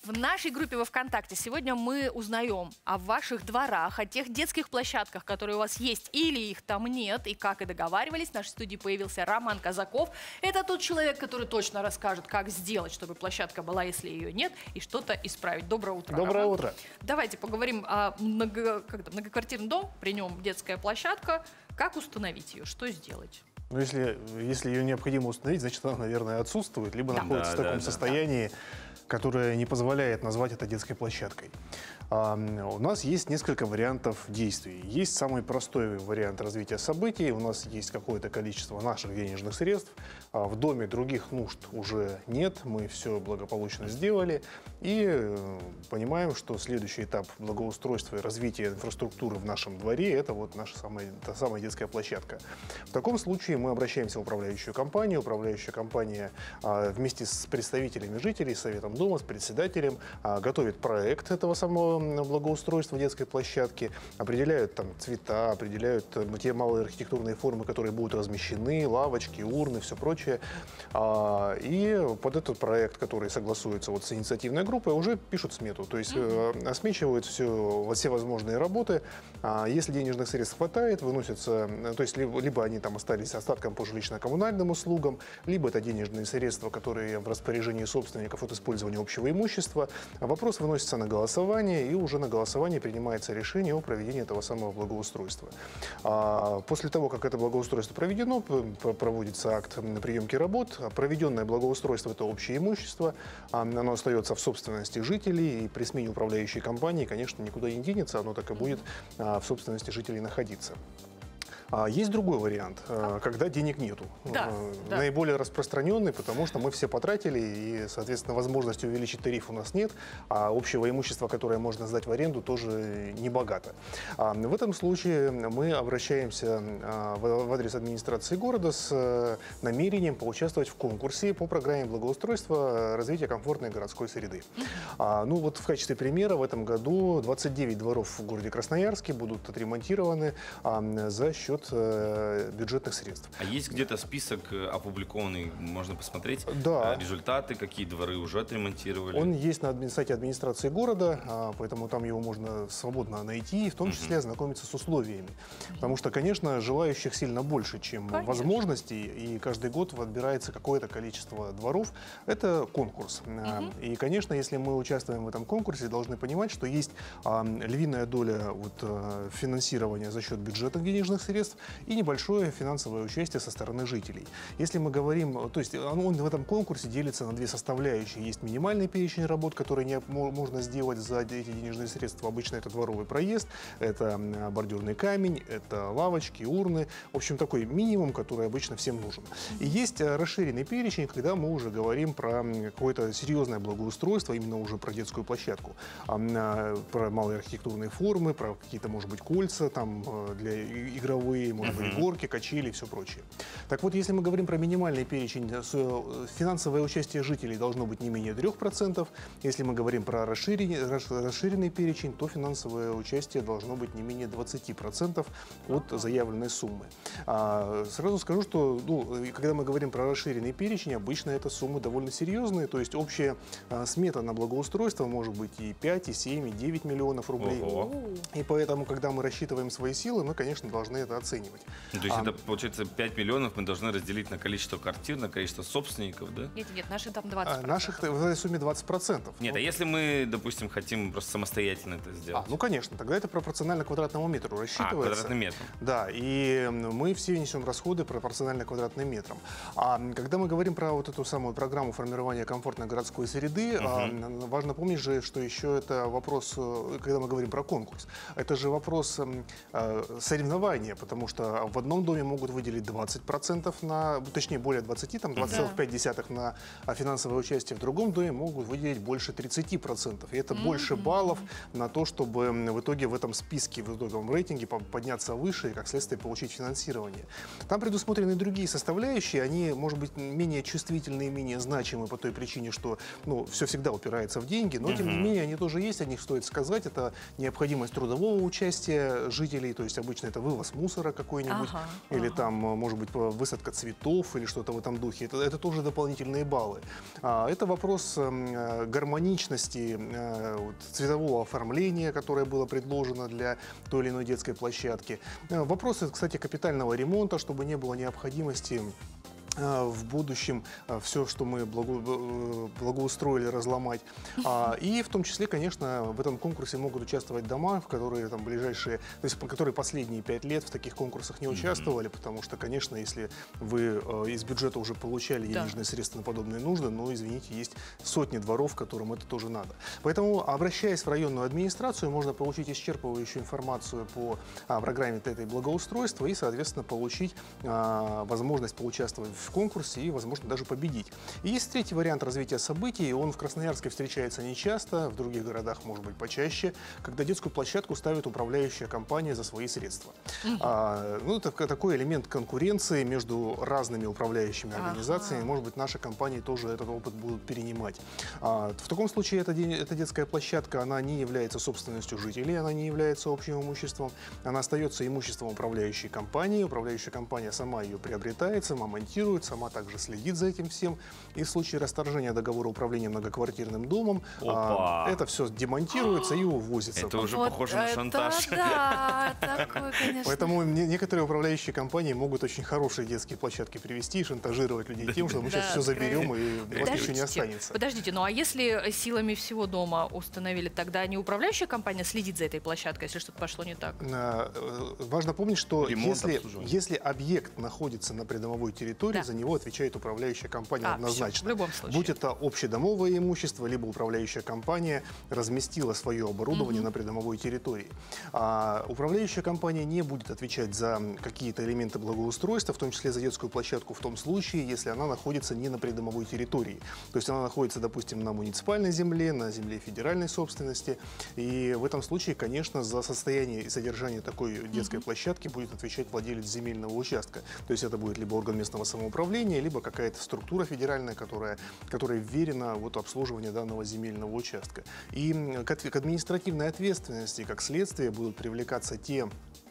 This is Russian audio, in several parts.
В нашей группе во ВКонтакте сегодня мы узнаем о ваших дворах, о тех детских площадках, которые у вас есть или их там нет. И как и договаривались, в нашей студии появился Роман Казаков. Это тот человек, который точно расскажет, как сделать, чтобы площадка была, если ее нет, и что-то исправить. Доброе утро, Доброе Роман. утро. Давайте поговорим о многоквартирный дом, при нем детская площадка. Как установить ее, что сделать? Ну, если ее необходимо установить, значит, она, наверное, отсутствует, либо находится в таком состоянии, которое не позволяет назвать это детской площадкой. У нас есть несколько вариантов действий. Есть самый простой вариант развития событий. У нас есть какое-то количество наших денежных средств. В доме других нужд уже нет. Мы все благополучно сделали. И понимаем, что следующий этап благоустройства и развития инфраструктуры в нашем дворе – это вот наша та самая детская площадка. В таком случае мы обращаемся в управляющую компанию. Управляющая компания вместе с представителями жителей, с советом дома, с председателем готовит проект этого самого благоустройства детской площадки, определяют там цвета, определяют те малые архитектурные формы, которые будут размещены, лавочки, урны, все прочее. И под этот проект, который согласуется вот с инициативной группой, уже пишут смету, то есть осмечивают все возможные работы. Если денежных средств хватает, выносятся, то есть либо они там остались остатком по жилищно-коммунальным услугам, либо это денежные средства, которые в распоряжении собственников от использования общего имущества. Вопрос выносится на голосование, и уже на голосовании принимается решение о проведении этого самого благоустройства. После того, как это благоустройство проведено, проводится акт приемки работ. Проведенное благоустройство – это общее имущество, оно остается в собственности жителей, и при смене управляющей компании, конечно, никуда не денется, оно так и будет в собственности жителей находиться. Есть другой вариант, когда денег нету. Наиболее распространенный, потому что мы все потратили, и, соответственно, возможности увеличить тариф у нас нет, а общего имущества, которое можно сдать в аренду, тоже не богато. В этом случае мы обращаемся в адрес администрации города с намерением поучаствовать в конкурсе по программе благоустройства развития комфортной городской среды. Ну вот в качестве примера в этом году 29 дворов в городе Красноярске будут отремонтированы за счет бюджетных средств. А есть где-то список опубликованный, можно посмотреть? Да. Результаты, какие дворы уже отремонтировали? Он есть на сайте администрации города, поэтому там его можно свободно найти, и в том числе ознакомиться с условиями. Потому что, конечно, желающих сильно больше, чем возможностей, и каждый год отбирается какое-то количество дворов. Это конкурс. И, конечно, если мы участвуем в этом конкурсе, должны понимать, что есть львиная доля финансирования за счет бюджетных денежных средств, и небольшое финансовое участие со стороны жителей. Если мы говорим, то есть он в этом конкурсе делится на две составляющие. Есть минимальный перечень работ, которые можно сделать за эти денежные средства. Обычно это дворовый проезд, это бордюрный камень, это лавочки, урны. В общем, такой минимум, который обычно всем нужен. И есть расширенный перечень, когда мы уже говорим про какое-то серьезное благоустройство, именно уже про детскую площадку. Про малые архитектурные формы, про какие-то, может быть, кольца там для игровые, может быть, горки, качели и все прочее. Так вот, если мы говорим про минимальный перечень, финансовое участие жителей должно быть не менее 3%. Если мы говорим про расширенный перечень, то финансовое участие должно быть не менее 20% от заявленной суммы. Сразу скажу, что когда мы говорим про расширенный перечень, обычно это суммы довольно серьезные, то есть общая смета на благоустройство может быть и 5, и 7, и 9 миллионов рублей. И поэтому, когда мы рассчитываем свои силы, мы, конечно, должны это оценивать. То есть это, получается, 5 миллионов мы должны разделить на количество квартир, на количество собственников, да? Нет, наши там 20%. Наших в этой сумме 20%. Нет, а если мы, допустим, хотим просто самостоятельно это сделать? Ну, конечно, тогда это пропорционально квадратному метру рассчитывается. Квадратным метром. Да, и мы все несем расходы пропорционально квадратным метрам. А когда мы говорим про вот эту самую программу формирования комфортной городской среды, важно помнить же, что еще это вопрос, когда мы говорим про конкурс, это же вопрос соревнования, потому что в одном доме могут выделить 20% точнее, более 20, там 20,5 на финансовое участие, в другом доме могут выделить больше 30%. И это больше баллов на то, чтобы в итоге в этом списке, в итоговом рейтинге подняться выше и, как следствие, получить финансирование. Там предусмотрены другие составляющие, они, может быть, менее чувствительные, менее значимые по той причине, что все всегда упирается в деньги, но, тем не менее, они тоже есть, о них стоит сказать. Это необходимость трудового участия жителей, то есть обычно это вывоз мусора, мусора какой-нибудь, или там, может быть, высадка цветов или что-то в этом духе. Это тоже дополнительные баллы. Это вопрос гармоничности цветового оформления, которое было предложено для той или иной детской площадки. Вопросы, кстати, капитального ремонта, чтобы не было необходимости в будущем все, что мы благоустроили, разломать. И в том числе, конечно, в этом конкурсе могут участвовать дома, в которые там ближайшие, то есть которые последние 5 лет в таких конкурсах не участвовали, потому что, конечно, если вы из бюджета уже получали денежные средства на подобные нужды, но, извините, есть сотни дворов, которым это тоже надо. Поэтому, обращаясь в районную администрацию, можно получить исчерпывающую информацию по программе этой благоустройства и, соответственно, получить возможность поучаствовать в конкурсе и, возможно, даже победить. И есть третий вариант развития событий. Он в Красноярске встречается нечасто, в других городах, может быть, почаще, когда детскую площадку ставит управляющая компания за свои средства. Это такой элемент конкуренции между разными управляющими организациями. Может быть, наши компании тоже этот опыт будут перенимать. В таком случае эта детская площадка, она не является собственностью жителей, она не является общим имуществом, она остается имуществом управляющей компании. Управляющая компания сама ее приобретает, сама монтирует, сама также следит за этим всем. И в случае расторжения договора управления многоквартирным домом, это все демонтируется и увозится. Это уже похоже на шантаж. Да, такой, конечно. Поэтому некоторые управляющие компании могут очень хорошие детские площадки привести и шантажировать людей тем, что мы сейчас все заберем и у вас ничего не останется. Подождите, ну а если силами всего дома установили, тогда не управляющая компания следит за этой площадкой, если что-то пошло не так? Важно помнить, что если объект находится на придомовой территории, за него отвечает управляющая компания однозначно. Все, в любом случае. Будь это общедомовое имущество, либо управляющая компания разместила свое оборудование на придомовой территории. Управляющая компания не будет отвечать за какие-то элементы благоустройства, в том числе за детскую площадку, в том случае, если она находится не на придомовой территории. То есть она находится, допустим, на муниципальной земле, на земле федеральной собственности. И в этом случае, конечно, за состояние и содержание такой детской площадки будет отвечать владелец земельного участка. То есть это будет либо орган местного самоуправления, либо какая-то структура федеральная, которая вверена обслуживание данного земельного участка. И к административной ответственности, как следствие, будут привлекаться те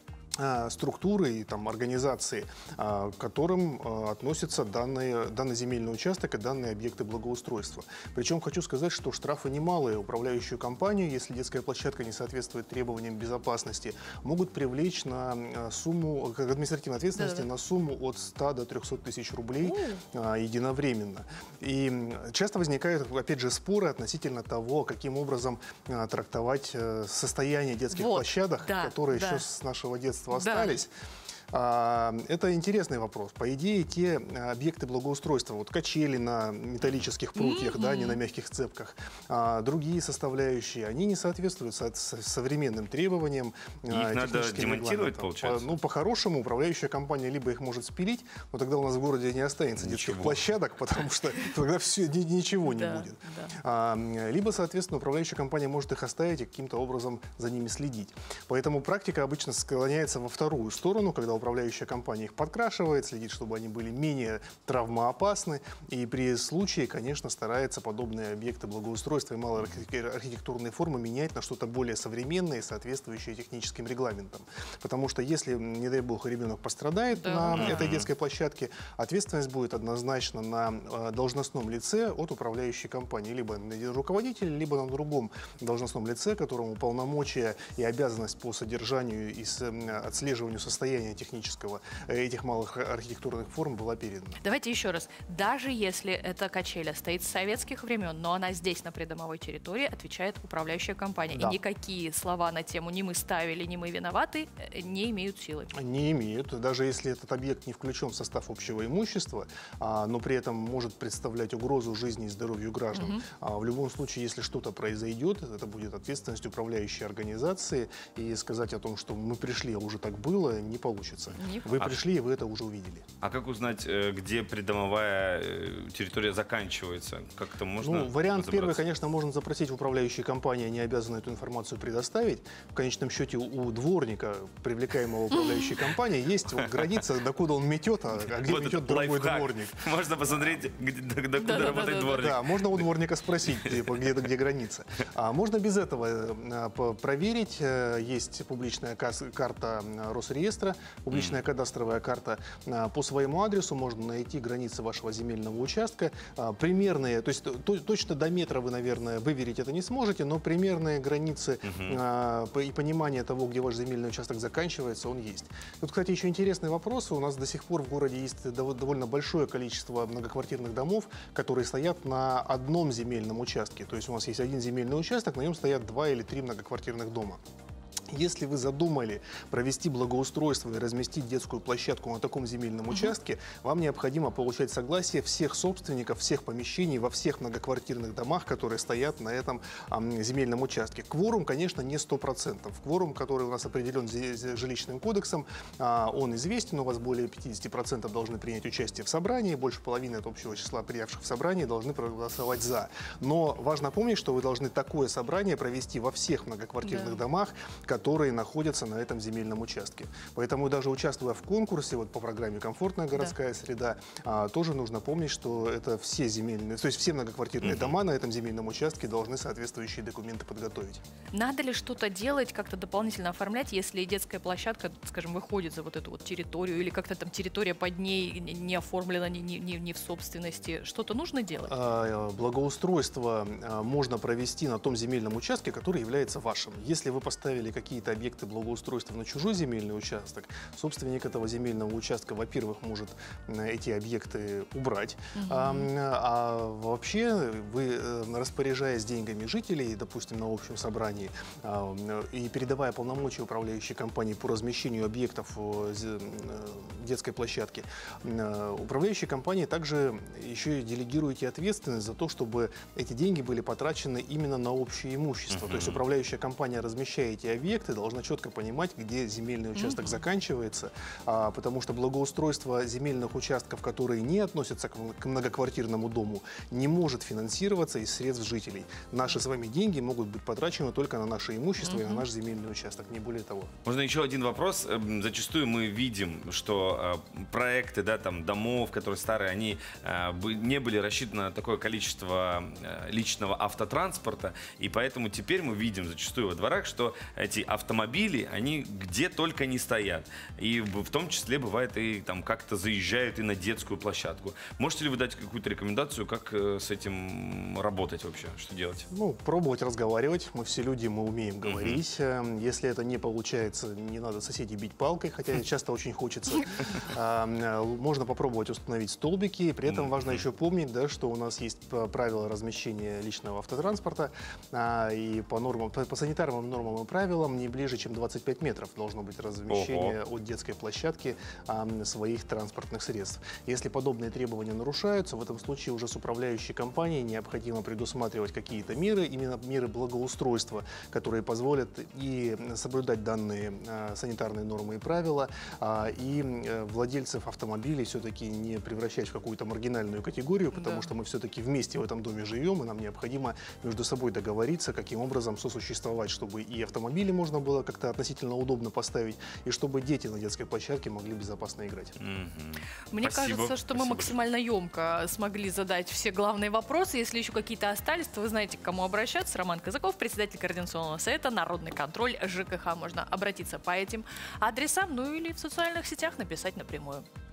структуры и организации, к которым относятся данный земельный участок и данные объекты благоустройства. Причем хочу сказать, что штрафы немалые. Управляющую компанию, если детская площадка не соответствует требованиям безопасности, могут привлечь на сумму, к административной ответственности на сумму от 100 до 300 тысяч рублей единовременно. И часто возникают, опять же, споры относительно того, каким образом трактовать состояние детских площадок, которые еще с нашего детства остались. Это интересный вопрос. По идее, те объекты благоустройства, качели на металлических прутьях, не на мягких цепках, другие составляющие, они не соответствуют современным требованиям. Их надо демонтировать, получается? По-хорошему, управляющая компания либо их может спилить, но тогда у нас в городе не останется детских площадок, потому что тогда ничего не будет. Либо, соответственно, управляющая компания может их оставить и каким-то образом за ними следить. Поэтому практика обычно склоняется во вторую сторону, когда управляющая компания их подкрашивает, следит, чтобы они были менее травмоопасны, и при случае, конечно, старается подобные объекты благоустройства и малоархитектурные формы менять на что-то более современное и соответствующее техническим регламентам. Потому что если, не дай бог, ребенок пострадает на этой детской площадке, ответственность будет однозначно на должностном лице от управляющей компании, либо на руководителе, либо на другом должностном лице, которому полномочия и обязанность по содержанию и отслеживанию состояния этих малых архитектурных форм была передана. Давайте еще раз. Даже если эта качеля стоит с советских времен, но она здесь, на придомовой территории, отвечает управляющая компания. И никакие слова на тему «не мы ставили, не мы виноваты» не имеют силы. Не имеют. Даже если этот объект не включен в состав общего имущества, но при этом может представлять угрозу жизни и здоровью граждан. В любом случае, если что-то произойдет, это будет ответственность управляющей организации. И сказать о том, что мы пришли, а уже так было, не получится. Вы пришли, и вы это уже увидели. А как узнать, где придомовая территория заканчивается? Как это можно вариант первый, конечно, можно запросить в управляющей компании, они обязаны эту информацию предоставить. В конечном счете у дворника, привлекаемого управляющей компанией, есть граница, докуда он метет, а где метет другой дворник. Можно посмотреть, докуда работает дворник. Да, можно у дворника спросить, где граница. Можно без этого проверить. Есть публичная карта Росреестра публичная кадастровая карта по своему адресу, можно найти границы вашего земельного участка. Примерные, то есть точно до метра вы, наверное, выверить это не сможете, но примерные границы и понимание того, где ваш земельный участок заканчивается, он есть. Тут, кстати, еще интересный вопрос. У нас до сих пор в городе есть довольно большое количество многоквартирных домов, которые стоят на одном земельном участке. То есть у нас есть один земельный участок, на нем стоят 2 или 3 многоквартирных дома. Если вы задумали провести благоустройство и разместить детскую площадку на таком земельном участке, вам необходимо получать согласие всех собственников, всех помещений во всех многоквартирных домах, которые стоят на этом земельном участке. Кворум, конечно, не 100%. Кворум, который у нас определен жилищным кодексом, он известен. У вас более 50% должны принять участие в собрании, больше половины от общего числа приявших в собрании должны проголосовать «за». Но важно помнить, что вы должны такое собрание провести во всех многоквартирных домах, которые находятся на этом земельном участке. Поэтому даже участвуя в конкурсе вот по программе «Комфортная городская среда», тоже нужно помнить, что это все земельные, то есть все многоквартирные дома на этом земельном участке должны соответствующие документы подготовить. Надо ли что-то делать, как-то дополнительно оформлять, если детская площадка, скажем, выходит за вот эту вот территорию, или как-то там территория под ней не оформлена, не в собственности? Что-то нужно делать? Благоустройство можно провести на том земельном участке, который является вашим. Если вы поставили какие-то объекты благоустройства на чужой земельный участок, собственник этого земельного участка, во-первых, может эти объекты убрать, а вообще вы, распоряжаясь деньгами жителей, допустим, на общем собрании, и передавая полномочия управляющей компании по размещению объектов детской площадки, управляющей компании также еще и делегируете ответственность за то, чтобы эти деньги были потрачены именно на общее имущество. То есть управляющая компания, размещая эти объекты, должна четко понимать, где земельный участок заканчивается, потому что благоустройство земельных участков, которые не относятся к многоквартирному дому, не может финансироваться из средств жителей. Наши с вами деньги могут быть потрачены только на наше имущество и на наш земельный участок, не более того. Можно еще один вопрос? Зачастую мы видим, что проекты, да, там, домов, которые старые, они не были рассчитаны на такое количество личного автотранспорта, и поэтому теперь мы видим зачастую во дворах, что эти автомобили, они где только не стоят. И в том числе бывает и там как-то заезжают и на детскую площадку. Можете ли вы дать какую-то рекомендацию, как с этим работать вообще? Что делать? Ну, пробовать разговаривать. Мы все люди, мы умеем говорить. Если это не получается, не надо соседей бить палкой, хотя часто очень хочется. Можно попробовать установить столбики. При этом важно еще помнить, да, что у нас есть правила размещения личного автотранспорта. И по санитарным нормам и правилам не ближе, чем 25 метров должно быть размещение от детской площадки своих транспортных средств. Если подобные требования нарушаются, в этом случае уже с управляющей компанией необходимо предусматривать какие-то меры, именно меры благоустройства, которые позволят и соблюдать данные санитарные нормы и правила, и владельцев автомобилей все-таки не превращать в какую-то маргинальную категорию, потому что мы все-таки вместе в этом доме живем, и нам необходимо между собой договориться, каким образом сосуществовать, чтобы и автомобили можно было как-то относительно удобно поставить, и чтобы дети на детской площадке могли безопасно играть. Мне кажется, что мы максимально емко смогли задать все главные вопросы. Если еще какие-то остались, то вы знаете, к кому обращаться. Роман Казаков, председатель Координационного совета «Народный контроль ЖКХ». Можно обратиться по этим адресам, ну или в социальных сетях написать напрямую.